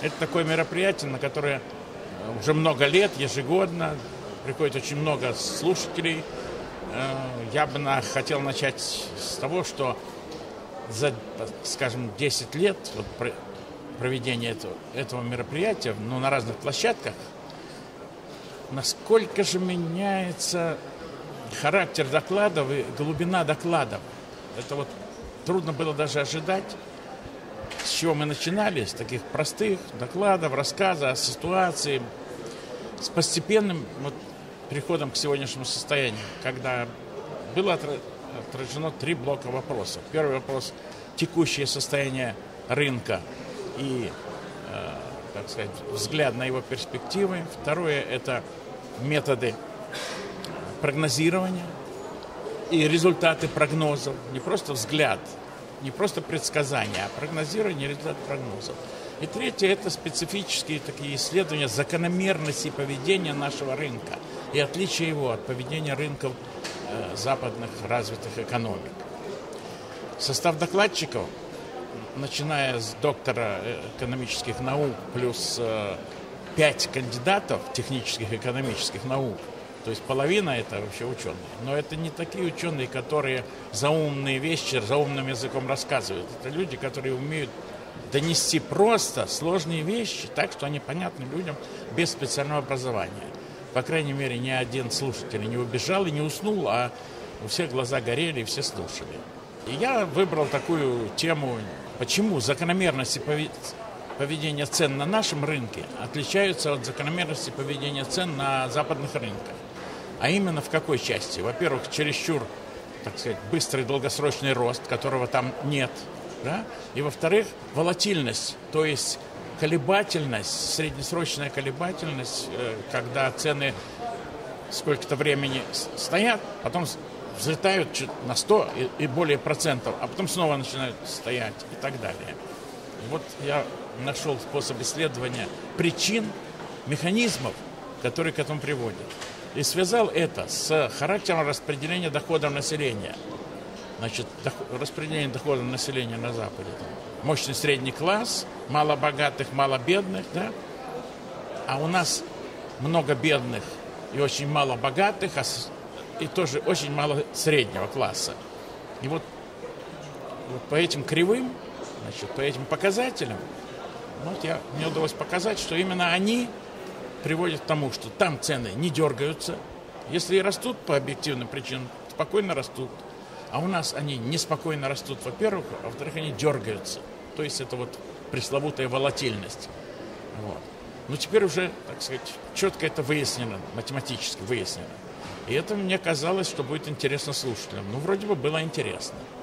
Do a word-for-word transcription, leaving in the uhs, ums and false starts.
Это такое мероприятие, на которое уже много лет, ежегодно, приходит очень много слушателей. Я бы хотел начать с того, что за, скажем, десять лет вот, проведения этого, этого мероприятия, ну, на разных площадках, насколько же меняется характер докладов и глубина докладов. Это вот трудно было даже ожидать, с чего мы начинали, с таких простых докладов, рассказа о ситуации, с постепенным вот, переходом к сегодняшнему состоянию, когда было отражено три блока вопросов. Первый вопрос – текущее состояние рынка и, э, так сказать, взгляд на его перспективы. Второе – это методы прогнозирования и результаты прогнозов. Не просто взгляд, не просто предсказания, а прогнозирование и результаты прогнозов. И третье – это специфические такие исследования закономерности поведения нашего рынка и отличия его от поведения рынков э, западных развитых экономик. Состав докладчиков, начиная с доктора экономических наук плюс э, пять кандидатов технических и экономических наук, то есть половина это вообще ученые. Но это не такие ученые, которые за умные вещи, за умным языком рассказывают. Это люди, которые умеют донести просто сложные вещи так, что они понятны людям без специального образования. По крайней мере, ни один слушатель не убежал и не уснул, а у всех глаза горели и все слушали. И я выбрал такую тему, почему закономерности поведения цен на нашем рынке отличаются от закономерности поведения цен на западных рынках. А именно в какой части? Во-первых, чересчур, так сказать, быстрый долгосрочный рост, которого там нет. Да? И, во-вторых, волатильность, то есть колебательность, среднесрочная колебательность, когда цены сколько-то времени стоят, потом взлетают на сто и более процентов, а потом снова начинают стоять и так далее. Вот я нашел способ исследования причин, механизмов, которые к этому приводят. И связал это с характером распределения доходов населения. Значит, распределение доходов населения на Западе. Мощный средний класс, мало богатых, мало бедных, да? А у нас много бедных и очень мало богатых, а и тоже очень мало среднего класса. И вот, вот по этим кривым, значит, по этим показателям, вот я, мне удалось показать, что именно они приводят к тому, что там цены не дергаются. Если и растут по объективным причинам, спокойно растут. А у нас они неспокойно растут, во-первых, а во-вторых, они дергаются. То есть это вот пресловутая волатильность. Вот. Но теперь уже, так сказать, четко это выяснено, математически выяснено. И это мне казалось, что будет интересно слушателям. Ну, вроде бы было интересно.